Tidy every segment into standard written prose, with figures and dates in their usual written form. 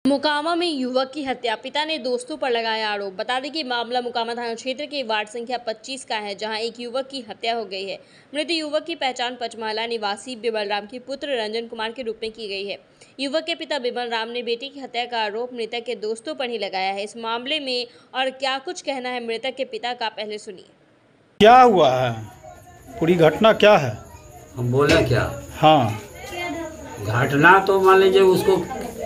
मोकामा में युवक की हत्या, पिता ने दोस्तों पर लगाया आरोप। बता दें कि मामला मोकामा थाना क्षेत्र के वार्ड संख्या 25 का है, जहां एक युवक की हत्या हो गई है। मृत युवक की पहचान पचमहला निवासी बिमल राम के पुत्र रंजन कुमार के रूप में की गई है। युवक के पिता बिमल राम ने बेटी की हत्या का आरोप मृतक के दोस्तों पर ही लगाया है। इस मामले में और क्या कुछ कहना है मृतक के पिता का, पहले सुनिए। क्या हुआ है, पूरी घटना क्या है? हम बोले क्या? हाँ, घटना तो मान लीजिए उसको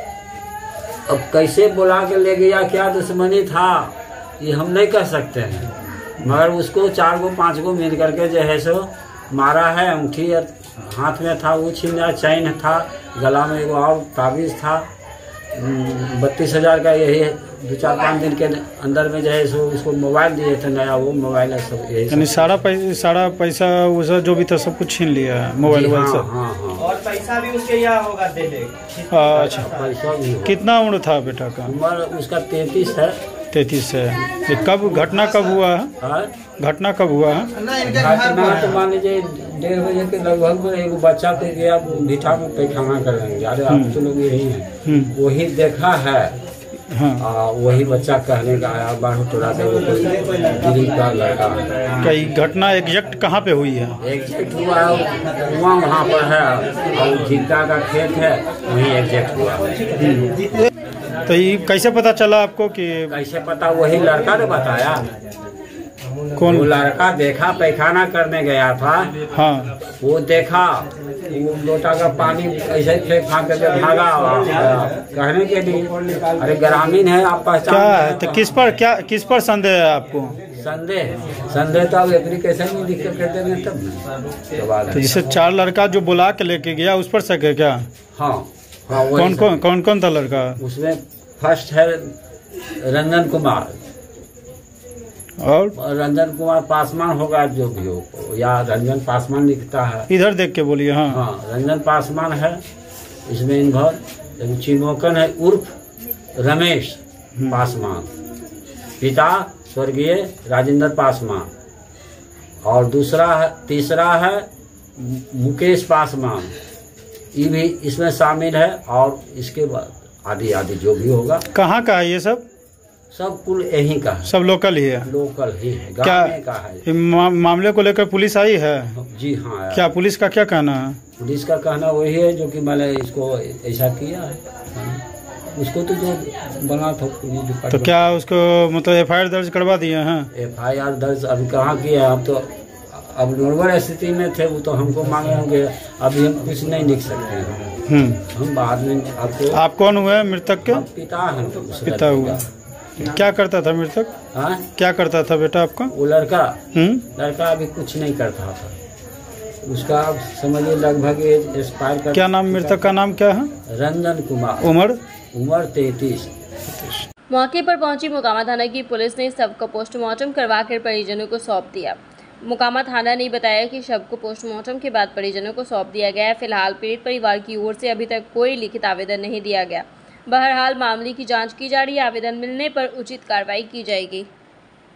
अब कैसे बुला के ले गया, क्या दुश्मनी था ये हम नहीं कह सकते हैं, मगर उसको 4 गो 5 गो मिल करके जो है सो मारा है। अंगूठी हाथ में था वो छीना, चैन था, गला में एगो और ताबीज था। 32,000 का यही 2-4-5 दिन के अंदर में जो है सो उसको मोबाइल दिए थे नया, वो मोबाइल है सब यही यानी सारा पैसा वो जो भी था सब कुछ छीन लिया है, मोबाइल से। हाँ। और पैसा भी उसके यहाँ होगा दे दे। अच्छा, पैसा भी कितना उम्र था बेटा का? उम्र उसका 33 है। 33 है। ये कब घटना कब हुआ है? घटना कब हुआ है? घटना तो मान लीजिए 1:30 बजे के लगभग में एक बच्चा को गया बिठा में पैखाना करेंगे। अरे आप तो लोग यही हैं, वही देखा है। हाँ। वही बच्चा कहने का आया, बाहर टोला से गिरी का लड़का। क्या ये घटना एग्जैक्ट कहाँ पे हुई है? एग्जैक्ट हुआ है वहाँ पर है, और जीविका का खेत है, वही एग्जैक्ट हुआ। तो ये कैसे पता चला आपको कि? कैसे पता, वही लड़का ने बताया। कौन? वो लड़का देखा, पैखाना करने गया था। हाँ, वो देखा, वो लोटा का पानी ऐसे फेंक फाँक करके भागा कहने के लिए। अरे ग्रामीण है, आप पहचान क्या है? तो किस पर संदेह है आपको? संदेह तो अब एप्लीकेशन में दिक्कत कर देंगे तब ना। तो जिसे 4 लड़का जो बुला के लेके गया उस पर शक है क्या? हाँ। कौन था लड़का? उसमें फर्स्ट है रंजन कुमार, और रंजन कुमार पासवान होगा जो भी हो, या रंजन पासवान लिखता है। इधर देख के बोलिए। हाँ हाँ, रंजन पासवान है इसमें इन्वॉल्व। चिमोकन है उर्फ रमेश पासवान, पिता स्वर्गीय राजेंद्र पासवान। और तीसरा है मुकेश पासवान, ये भी इसमें शामिल है। और इसके बाद आदि जो भी होगा। कहाँ का है ये सब कुल यहीं का है, सब लोकल ही है। लोकल ही है, क्या गाँव में का है। मामले को लेकर पुलिस आई है? जी हाँ। क्या पुलिस का क्या कहना है? पुलिस का कहना वही है जो कि मैंने इसको ऐसा किया है, उसको तो जो बना था। तो क्या उसको मतलब FIR दर्ज करवा दिए हैं? FIR दर्ज अभी कहाँ किया है, हम तो अब नॉर्मल स्थिति में थे, वो तो हमको मांगे होंगे, अभी हम कुछ नहीं लिख सकते हैं। हम बाद में आपको। आप कौन हुए मृतक के? पिता हैं। पिता हुआ। क्या करता था मृतक? क्या करता था बेटा आपका? वो लड़का अभी कुछ नहीं करता था, उसका आप समझिए लगभग एक्सपायर कर। क्या नाम मृतक का नाम क्या है? रंजन कुमार। उम्र 33। मौके पर पहुंची मोकामा थाना की पुलिस ने शव को पोस्टमार्टम करवाकर परिजनों को सौंप दिया। मोकामा थाना ने बताया कि शव को पोस्टमार्टम के बाद परिजनों को सौंप दिया गया है। फिलहाल पीड़ित परिवार की ओर से अभी तक कोई लिखित आवेदन नहीं दिया गया। बहरहाल मामले की जांच की जा रही है। आवेदन मिलने पर उचित कार्रवाई की जाएगी।